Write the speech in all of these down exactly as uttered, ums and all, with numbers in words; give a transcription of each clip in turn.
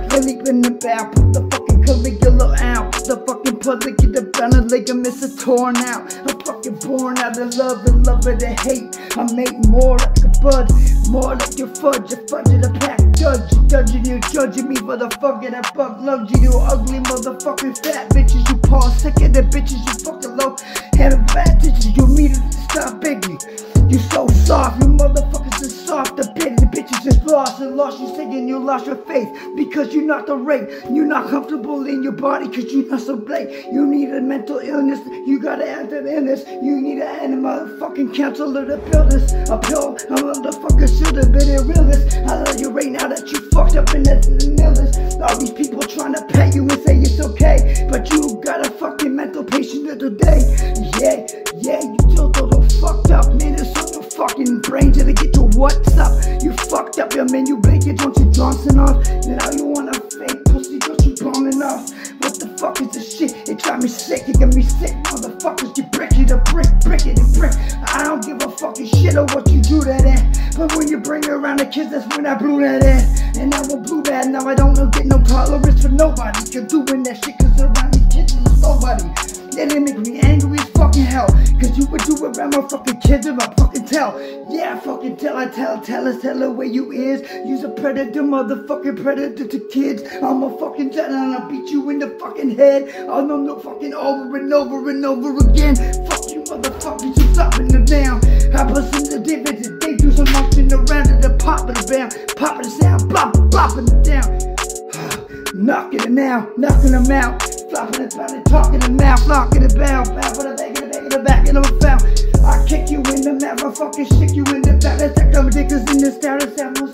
Leaping about, put the fucking Caligula out. Put the fucking puzzle, get the brown and ligaments are torn out. I'm fucking born out of love and love of the hate. I make more like a bud, more like your fudge, a fudge in a pack judge. Judging you, judging me for the fucking that buck loves you. You ugly motherfucking fat bitches, you paw sick of the bitches, you fucking low headed fat bitches, you need to stop begging. You so soft, you motherfuckers is soft. The pity, the bitches is lost and lost. You singing, you lost your faith because you're not the rate. You're not comfortable in your body because you're not so late. You need a mental illness. You gotta end an illness. You need to end a motherfucking counselor to build this. A pill, a motherfucker should have been a realist. I love you right now that you fucked up in that illness. All these people trying to pet you and say it's okay, but you got a fucking mental patient today. Yeah, yeah, you still total fucked up, man. It's on your fucking brain till they get to what's up. You fucked up your man, you blanket, don't you Johnson off. Now you want a fake pussy, don't you bombing off. What the fuck is this shit? It got me sick, it got me sick. Motherfuckers, you brick it, a brick, brick it, a brick. I don't give a fucking shit of what you do that at. But when you bring around the kids, that's when I blew that ass. And I will blew that, now I don't know, get no tolerance for nobody. Cause doing that shit, cause around these kids is nobody. And it make me angry as fucking hell. Cause you would do it around my fucking kids and I fucking tell. Yeah, I fucking tell, I tell, tell us, tell her where you is. You's a predator, motherfucking predator to kids. I'm a fucking tell and I'll beat you in the fucking head. I'll know no fucking over and over and over again. Fuck you motherfuckers, you stopping it down. I listen to Dave twenty-two do some motion around it, the popping it down. Popping the sound, blop, blopping it down. Knocking it now, knocking them out. Flopping it, flopping it, talking them out, flocking it bound, bound for the back in the back in the back in the found. I kick you in the mouth, I fucking stick you in the back. That's that come ridiculous in the status.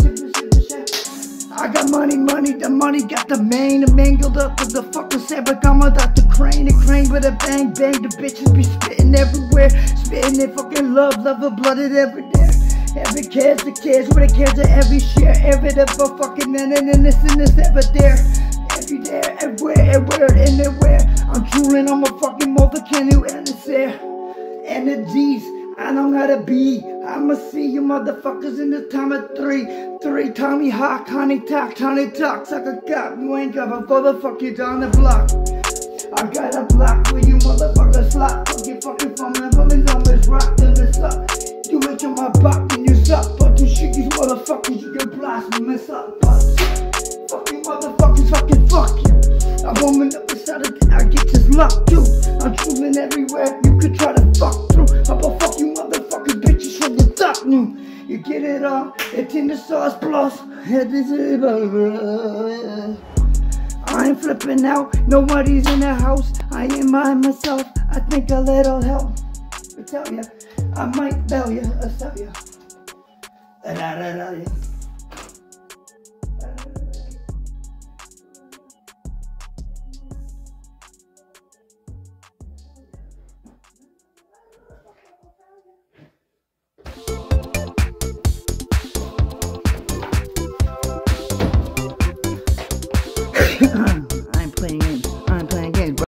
I got money, money, the money got the main, the mangled up with the fucking saber gummer, got the crane, the crane with a bang, bang. The bitches be spitting everywhere, spitting their fucking love, love of blooded every day. Every cares, the cares, with a cares to every share, every ever fucking and and this and this ever there. Every there, everywhere, everywhere, anywhere. I'm drooling on my fucking mother canoe and it's there. Energies, I know how to be. I'ma see you motherfuckers in the time of three. Three Tommy Hawk, honey talk, honey talk. Suck a cop, you ain't got a fuck, fuck you down the block. I got a block for you motherfuckers slot. Fuck you fucking phone and phone is always rock till it's up. You ain't on my buck and you suck. But you shit these motherfuckers, you can blast me, mess up. Fuck you motherfuckers, fucking fuck you. I'm warming up inside of it, I get this luck too. I'm drooling everywhere, you could try to fuck through. I'm gonna fuck you motherfucking bitches from the duck new. You get it all, it's in the sauce plus. I ain't flipping out, nobody's in the house. I ain't by myself, I think a little help. I tell ya, I might tell ya, I tell ya. Da da da da. Yeah.